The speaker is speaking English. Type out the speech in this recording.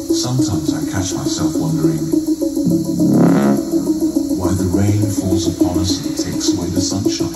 Sometimes I catch myself wondering why the rain falls upon us and takes away the sunshine.